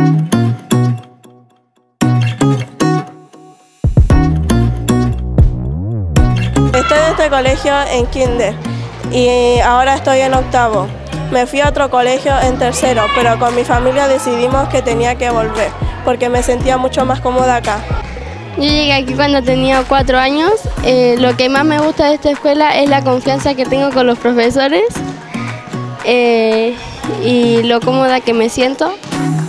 Estoy en este colegio en kinder y ahora estoy en octavo. Me fui a otro colegio en tercero, pero con mi familia decidimos que tenía que volver porque me sentía mucho más cómoda acá. Yo llegué aquí cuando tenía 4 años. Lo que más me gusta de esta escuela es la confianza que tengo con los profesores y lo cómoda que me siento.